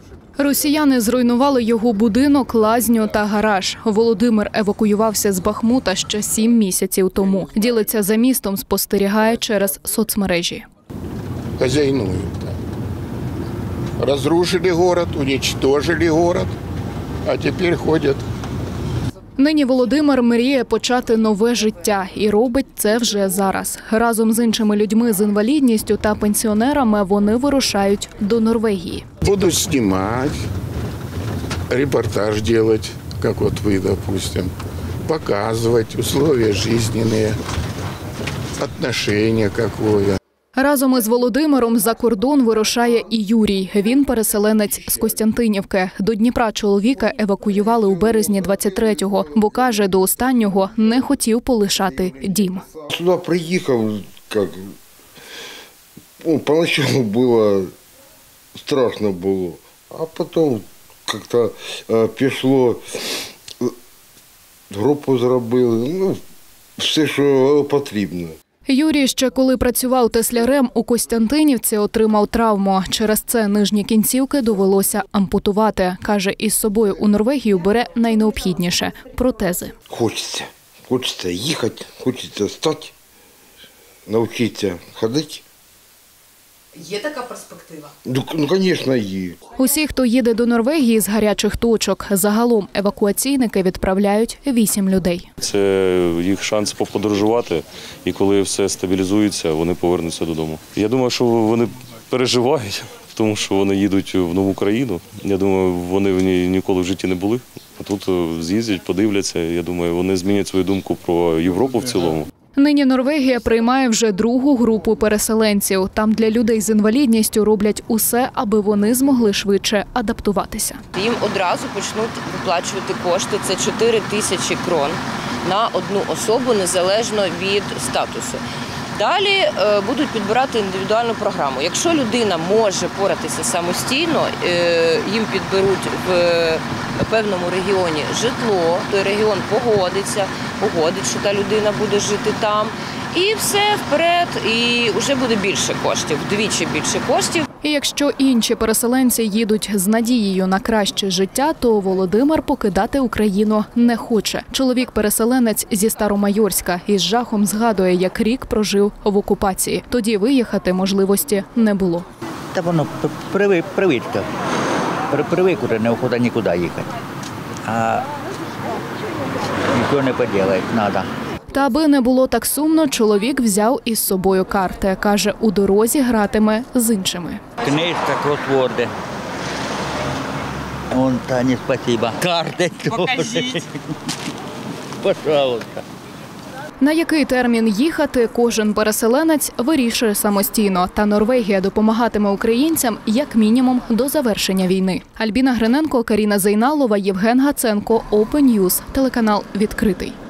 Росіяни зруйнували його будинок, лазню та гараж. Володимир евакуювався з Бахмута ще 7 місяців тому. Ділиться за містом, спостерігає через соцмережі. Хозяйнуют. Разрушили город, уничтожили город, а тепер ходять. Нині Володимир мріє почати нове життя і робить це вже зараз. Разом з іншими людьми з інвалідністю та пенсіонерами вони вирушають до Норвегії. Буду знімати, репортаж робити, як от ви, допустим, показувати условия життєві, відношення якое. Разом із Володимиром за кордон вирушає і Юрій. Він переселенець з Костянтинівки. До Дніпра чоловіка евакуювали у березні 23-го, бо, каже, до останнього не хотів полишати дім. Сюди приїхав, поначалу було страшно було, а потім як-то пішло, групу зробили, все, що потрібно. Юрій ще коли працював теслярем у Костянтинівці, отримав травму. Через це нижні кінцівки довелося ампутувати. Каже, із собою у Норвегію бере найнеобхідніше – протези. Хочеться їхати, хочеться стати, навчитися ходити. Є така перспектива? Ну, звісно, є. Усі, хто їде до Норвегії з гарячих точок, загалом евакуаційники відправляють 8 людей. Це їх шанс поподорожувати, і коли все стабілізується, вони повернуться додому. Я думаю, що вони переживають, тому що вони їдуть в нову країну. Я думаю, вони в ній ніколи в житті не були. А тут з'їздять, подивляться. Я думаю, вони змінять свою думку про Європу в цілому. Нині Норвегія приймає вже другу групу переселенців. Там для людей з інвалідністю роблять усе, аби вони змогли швидше адаптуватися. Їм одразу почнуть виплачувати кошти. Це 4 тисячі крон на одну особу, незалежно від статусу. Далі будуть підбирати індивідуальну програму. Якщо людина може поратися самостійно, їм підберуть в певному регіоні житло, той регіон погодить, що та людина буде жити там. І все вперед, і вже буде більше коштів, вдвічі більше коштів. І якщо інші переселенці їдуть з надією на краще життя, то Володимир покидати Україну не хоче. Чоловік-переселенець зі Старомайорська із жахом згадує, як рік прожив в окупації. Тоді виїхати можливості не було. Та воно привичка. Привик уже нікуди їхати. А нічого не поділаєш, треба. Та аби не було так сумно, чоловік взяв із собою карти. Каже, у дорозі гратиме з іншими. Книжка, кросворди. Вон, Тані, спасибо. Карти. Покажіть. Пожалуйста. На який термін їхати, кожен переселенець вирішує самостійно. Та Норвегія допомагатиме українцям як мінімум до завершення війни. Альбіна Гриненко, Каріна Зейналова, Євген Гаценко, Open News, телеканал «Відкритий».